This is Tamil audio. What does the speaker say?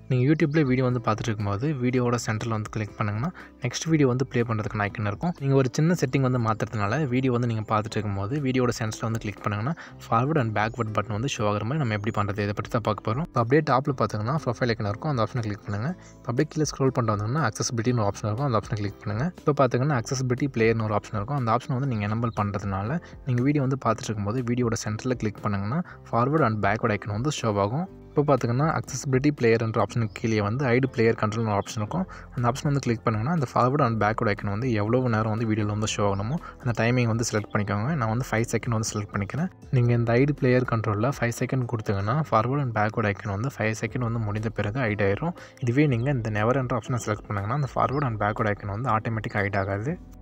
நீங்கள் யூடியூப்லேயே வீடியோ வந்து பார்த்துட்டு இருக்கும்போது வீடியோவோட சென்டரில் வந்து கிளிக் பண்ணிங்கன்னா நெக்ஸ்ட் வீடியோ வந்து ப்ளே பண்ணுறதுக்கு ஐக்கன் இருக்கும். நீங்கள் ஒரு சின்ன செட்டிங் வந்து மாற்றுறதுனால வீடியோ வந்து நீங்கள் பார்த்துட்டு இருக்கும்போது வீடியோட சென்டரில் வந்து கிளிக் பண்ணிங்கன்னா ஃபார்வர்ட் அண்ட் பேக்வர்ட் பட்டன் வந்து ஷோ ஆகிற மாதிரி நம்ம எப்படி பண்ணுறது இதை பற்றி தான் பார்க்க போகிறோம். இப்போ அப்படியே டாப்பில் பார்த்தீங்கன்னா ப்ரொஃபைல் ஐக்கன் இருக்கும், அந்த ஆப்ஷனை கிளிக் பண்ணுங்கள். அப்படியே கீழே ஸ்க்ரோல் பண்ணிட்டு வந்தோம்னா அக்சஸிபிலிட்டின்னு ஒரு ஆப்ஷன் இருக்கும், அந்த ஆப்ஷனை கிளிக் பண்ணுங்கள். இப்போ பார்த்தீங்கன்னா அக்சஸிபிலிட்டி பிளேயர்னு ஒரு ஆப்ஷன் இருக்கும், அந்த ஆப்ஷனை வந்து நீங்கள் எனேபிள் பண்ணுறதுனால நீங்கள் வீடியோ வந்து பார்த்துட்டு இருக்கும்போது வீடியோட சென்டரில் கிளிக் பண்ணிங்கன்னா ஃபார்வர்ட் அண்ட் பேக்வர்ட் ஐக்கன் வந்து ஷோ ஆகும். இப்போ பார்த்தீங்கன்னா அக்சஸிபிலிட்டி பிளேயர்ன்ற ஆப்ஷனுக்கு கீழே வந்து ஐடு பிளேயர் கண்ட்ரோல்னு ஒரு ஆப்ஷன் இருக்கும், அந்த ஆப்ஷன் வந்து கிளிக் பண்ணிங்கன்னா அந்த ஃபார்வர்ட் அண்ட் பேக்வர்ட் ஐக்கன் வந்து எவ்வளோ நேரம் வந்து வீடியோவில் வந்து ஷோ ஆகணுமோ அந்த டைமிங் வந்து செலக்ட் பண்ணிக்கோங்க. நான் வந்து 5 செகண்ட் வந்து செலக்ட் பண்ணிக்கிறேன். நீங்கள் இந்த ஐடு பிளேயர் கண்ட்ரோலில் 5 செகண்ட் கொடுத்தீங்கன்னா ஃபார்வர்ட் அண்ட் பேக்வர்ட் ஐக்கன் வந்து 5 செகண்ட் வந்து முடிந்த பிறகு ஹைட் ஆயிரும். இதுவே நீங்கள் இந்த நெவர் என்ற ஆப்ஷனை செலக்ட் பண்ணிங்கன்னா அந்த ஃபார்வர்ட் அண்ட் பேக்வர்ட் ஐக்கன் வந்து ஆட்டோமேட்டிக்காக ஹைட் ஆகாது.